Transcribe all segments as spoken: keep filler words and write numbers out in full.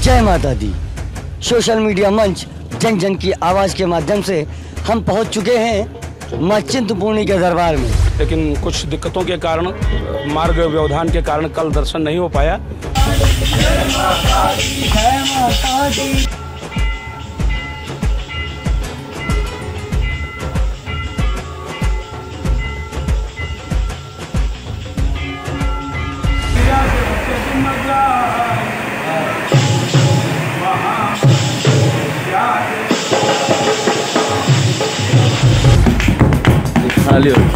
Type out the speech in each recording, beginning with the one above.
जय माता दी। Social media मंच जन जन की आवाज़ के माध्यम से हम पहुंच चुके हैं मां चिंतपूर्णी के दरबार में, लेकिन कुछ दिक्कतों के कारण, मार्ग व्यवधान के कारण कल दर्शन नहीं हो पाया। जय माता दी, जय माता दी। खाली हो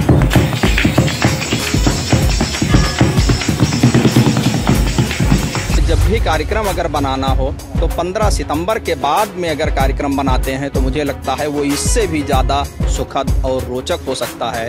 जब भी कार्यक्रम अगर बनाना हो तो पंद्रह सितंबर के बाद में अगर कार्यक्रम बनाते हैं तो मुझे लगता है वो इससे भी ज़्यादा सुखद और रोचक हो सकता है।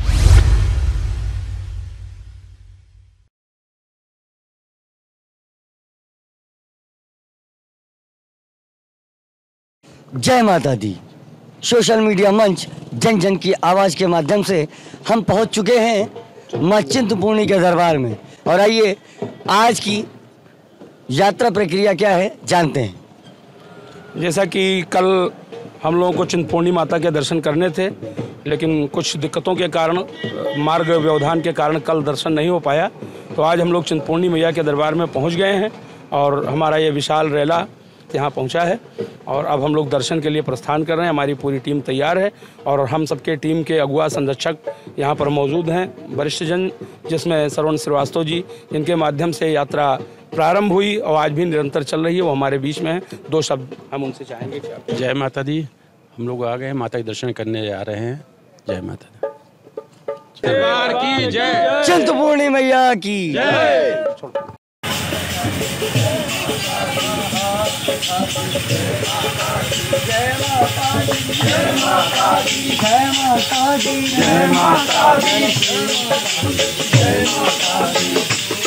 जय माता दी। सोशल मीडिया मंच जन जन की आवाज़ के माध्यम से हम पहुंच चुके हैं मां चिंतपूर्णी के दरबार में, और आइए आज की यात्रा प्रक्रिया क्या है जानते हैं। जैसा कि कल हम लोगों को चिंतपूर्णी माता के दर्शन करने थे, लेकिन कुछ दिक्कतों के कारण, मार्ग व्यवधान के कारण कल दर्शन नहीं हो पाया। तो आज हम लोग चिंतपूर्णी मैया के दरबार में पहुंच गए हैं और हमारा ये विशाल रेला यहाँ पहुँचा है और अब हम लोग दर्शन के लिए प्रस्थान कर रहे हैं। हमारी पूरी टीम तैयार है और हम सबके टीम के अगुआ संरक्षक यहाँ पर मौजूद हैं, वरिष्ठ जन, जिसमें श्रवण श्रीवास्तव जी, जिनके माध्यम से यात्रा प्रारंभ हुई और आज भी निरंतर चल रही है, वो हमारे बीच में है। दो शब्द हम उनसे चाहेंगे। जय माता दी। हम लोग आ गए, माता के दर्शन करने जा रहे हैं। जय माता दी। दरबार की जय, चिंतपूर्णी मैया की जय। जय माता दी, जय माता दी, जय माता दी, जय माता दी, जय माता दी।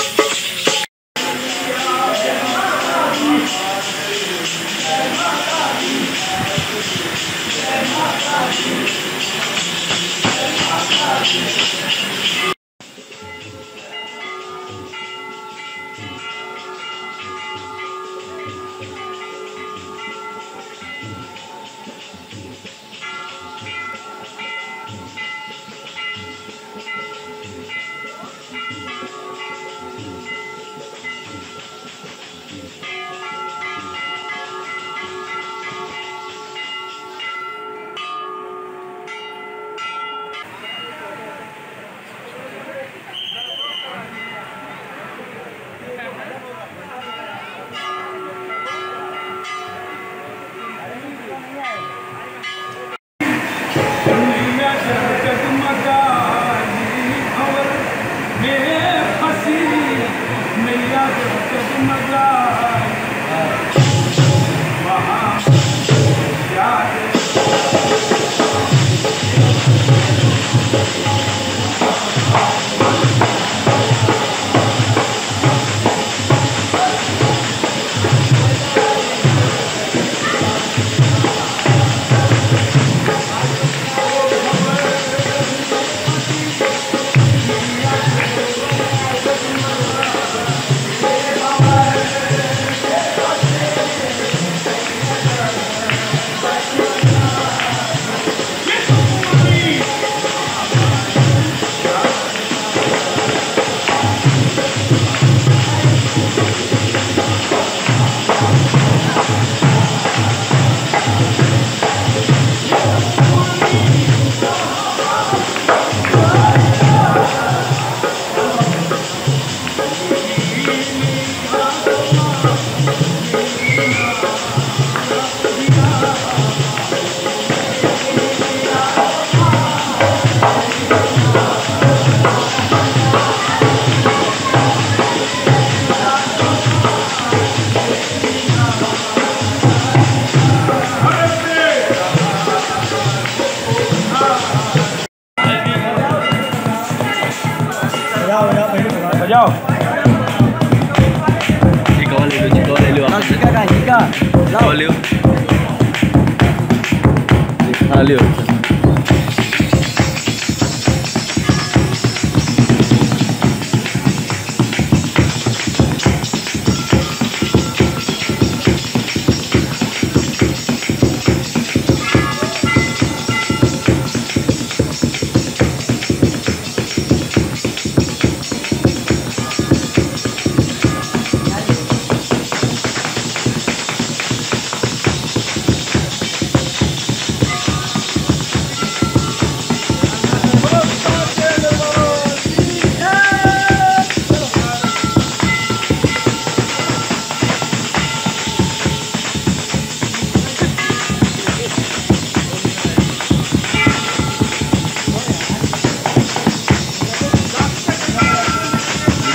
जाओ। चिका ले लो, चिका ले लो, चिका का चिका लाओ ले लो, खा लियो।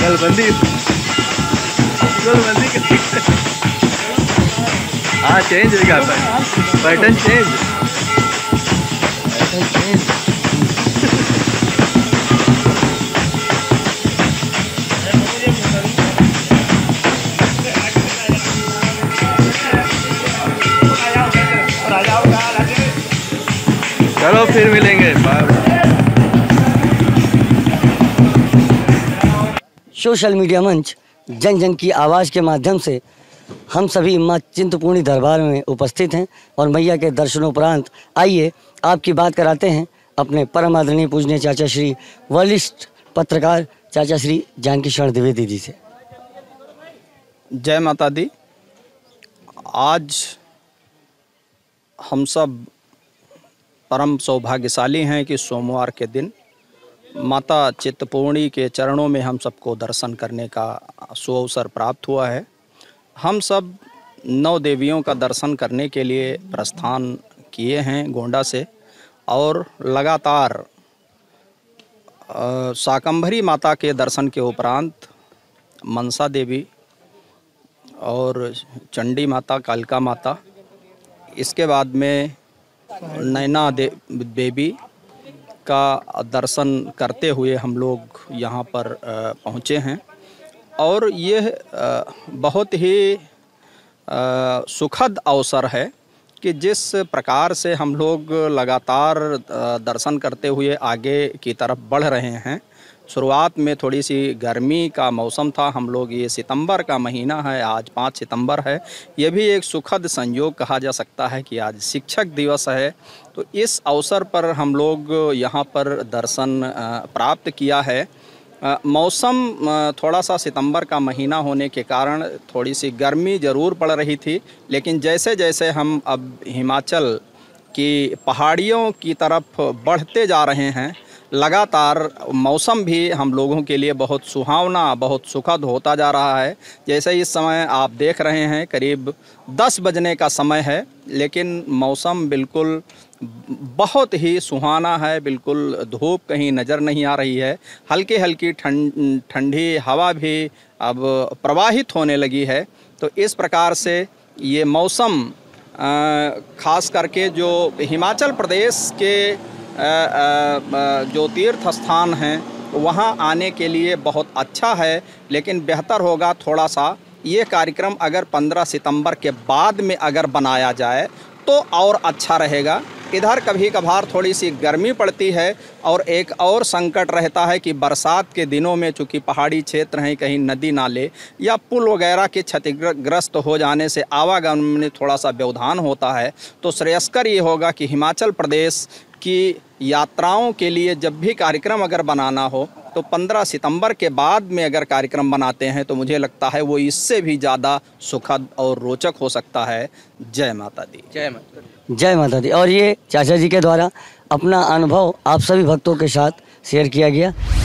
जुगलबंदी जुगलबंदी का हाँ चेंज हो गया पैटर्न चेंज चलो फिर मिलेंगे। सोशल मीडिया मंच जन जन की आवाज़ के माध्यम से हम सभी माँ चिंतपूर्णी दरबार में उपस्थित हैं और मैया के दर्शनोपरांत आइए आपकी बात कराते हैं अपने परम आदरणीय पूजनीय चाचा श्री वरिष्ठ पत्रकार चाचा श्री जानकी शरण द्विवेदी जी से। जय माता दी। आज हम सब परम सौभाग्यशाली हैं कि सोमवार के दिन माता चिंतपूर्णी के चरणों में हम सबको दर्शन करने का सुअवसर प्राप्त हुआ है। हम सब नौ देवियों का दर्शन करने के लिए प्रस्थान किए हैं गोंडा से और लगातार शाकंभरी माता के दर्शन के उपरांत मनसा देवी और चंडी माता, कालिका माता, इसके बाद में नैना दे, देवी का दर्शन करते हुए हम लोग यहाँ पर पहुँचे हैं और ये बहुत ही सुखद अवसर है कि जिस प्रकार से हम लोग लगातार दर्शन करते हुए आगे की तरफ बढ़ रहे हैं। शुरुआत में थोड़ी सी गर्मी का मौसम था, हम लोग ये सितंबर का महीना है, आज पाँच सितंबर है, ये भी एक सुखद संयोग कहा जा सकता है कि आज शिक्षक दिवस है। तो इस अवसर पर हम लोग यहाँ पर दर्शन प्राप्त किया है। मौसम थोड़ा सा सितंबर का महीना होने के कारण थोड़ी सी गर्मी ज़रूर पड़ रही थी, लेकिन जैसे जैसे हम अब हिमाचल की पहाड़ियों की तरफ बढ़ते जा रहे हैं, लगातार मौसम भी हम लोगों के लिए बहुत सुहावना, बहुत सुखद होता जा रहा है। जैसे इस समय आप देख रहे हैं करीब दस बजने का समय है, लेकिन मौसम बिल्कुल बहुत ही सुहाना है, बिल्कुल धूप कहीं नज़र नहीं आ रही है। हल्की हल्की ठंड ठंडी हवा भी अब प्रवाहित होने लगी है। तो इस प्रकार से ये मौसम ख़ास करके जो हिमाचल प्रदेश के जो तीर्थ स्थान हैं वहाँ आने के लिए बहुत अच्छा है, लेकिन बेहतर होगा थोड़ा सा ये कार्यक्रम अगर पंद्रह सितंबर के बाद में अगर बनाया जाए तो और अच्छा रहेगा। इधर कभी कभार थोड़ी सी गर्मी पड़ती है और एक और संकट रहता है कि बरसात के दिनों में चूँकि पहाड़ी क्षेत्र हैं, कहीं नदी नाले या पुल वगैरह के क्षतिग्रस्त हो जाने से आवागमन में थोड़ा सा व्यवधान होता है। तो श्रेयस्कर ये होगा कि हिमाचल प्रदेश की यात्राओं के लिए जब भी कार्यक्रम अगर बनाना हो तो पंद्रह सितंबर के बाद में अगर कार्यक्रम बनाते हैं तो मुझे लगता है वो इससे भी ज़्यादा सुखद और रोचक हो सकता है। जय माता दी। जय माता दी। जय माता दी। और ये चाचा जी के द्वारा अपना अनुभव आप सभी भक्तों के साथ शेयर किया गया।